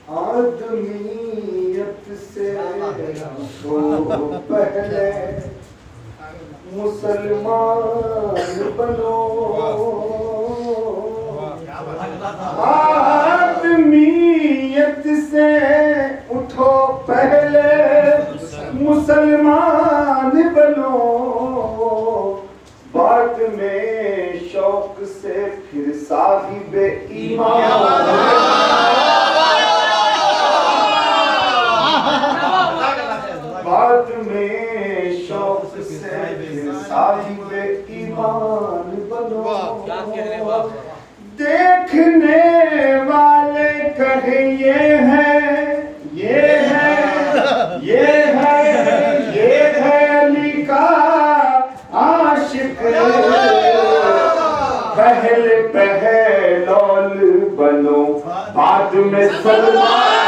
आदमियत से तो पहले मुसलमान बनो। आदमियत से उठो पहले मुसलमान बनो, बाद में शौक से फिर साहिब ईमान। बाद में शौक से फिर साहिब ईमान बनो। देखने वाले कहे ये है, ये है, ये है, ये है अली का आशिक। पहले पहलौल बनो, बाद में सलमान।